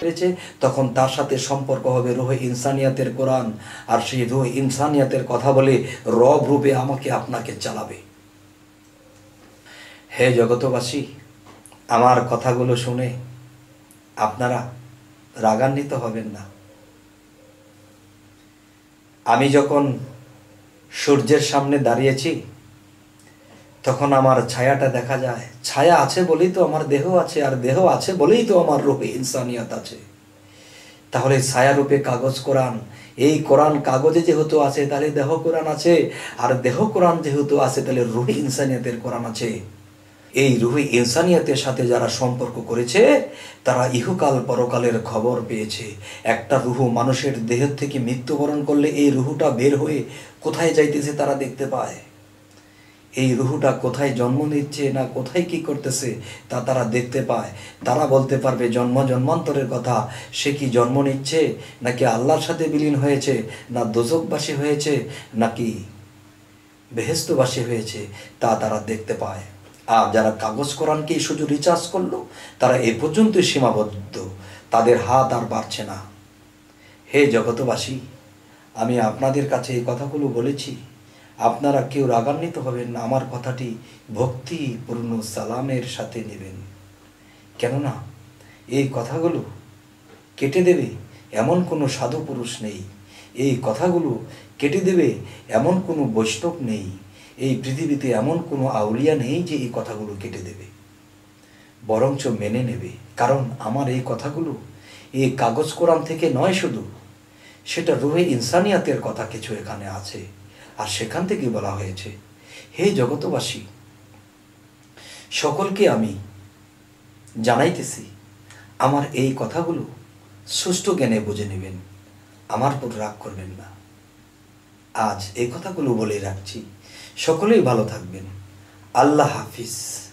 পেরেছে, তখন তার সাথে সম্পর্ক হবে রুহে ইনসানিয়াতের কোরআন। আর সেই রুহে ইনসানিয়াতের কথা বলে রব রূপে আমাকে আপনাকে চালাবে। হে জগতবাসী, আমার কথাগুলো শুনে আপনারা রাগান্বিত হবেন না। আমি যখন সূর্যের সামনে দাঁড়িয়েছি তখন আমার ছায়াটা দেখা যায়। ছায়া আছে বলেই তো আমার দেহ আছে, আর দেহ আছে বলেই তো আমার রূপে ইনসানিয়াত আছে। তাহলে ছায়ারূপে কাগজ কোরআন, এই কোরআন কাগজে যেহেতু আছে তাহলে দেহ কোরআন আছে, আর দেহ কোরআন যেহেতু আছে তাহলে রুহে ইনসানিয়াতের কোরআন আছে। এই রুহে ইনসানিয়াতের সাথে যারা সম্পর্ক করেছে তারা ইহকাল পরকালের খবর পেয়েছে। একটা রুহু মানুষের দেহ থেকে মৃত্যুবরণ করলে এই রুহুটা বের হয়ে কোথায় যাইতেছে তারা দেখতে পায়। এই রুহুটা কোথায় জন্ম নিচ্ছে না কোথায় কি করতেছে তা তারা দেখতে পায়। তারা বলতে পারবে জন্ম জন্মান্তরের কথা, সে কি জন্ম নিচ্ছে নাকি আল্লাহর সাথে বিলীন হয়েছে, না দোজকবাসী হয়েছে নাকি বেহেশতবাসী হয়েছে, তা তারা দেখতে পায়। আর যারা কাগজ কোরআনকেই শুধু রিচার্জ করলো তারা এ পর্যন্তই সীমাবদ্ধ, তাদের হাত আর বাড়ছে না। হে জগতবাসী, আমি আপনাদের কাছে এই কথাগুলো বলেছি, আপনারা কেউ রাগান্বিত হবেন না। আমার কথাটি ভক্তিপূর্ণ সালামের সাথে নেবেন, কেননা এই কথাগুলো কেটে দেবে এমন কোনো সাধু পুরুষ নেই, এই কথাগুলো কেটে দেবে এমন কোনো বৈষ্ণব নেই, এই পৃথিবীতে এমন কোনো আউলিয়া নেই যে এই কথাগুলো কেটে দেবে, বরঞ্চ মেনে নেবে। কারণ আমার এই কথাগুলো এই কাগজ কোরআন থেকে নয় শুধু, সেটা রুহে ইনসানিয়াতের কথা কিছু এখানে আছে, আর সেখান থেকে বলা হয়েছে। হে জগতবাসী, সকলকে আমি জানাইতেছি আমার এই কথাগুলো সুষ্ঠু জ্ঞানে বুঝে নেবেন, আমার উপর রাগ করবেন না। আজ এই কথাগুলো বলে রাখছি, সকলেই ভালো থাকবেন। আল্লাহ হাফিজ।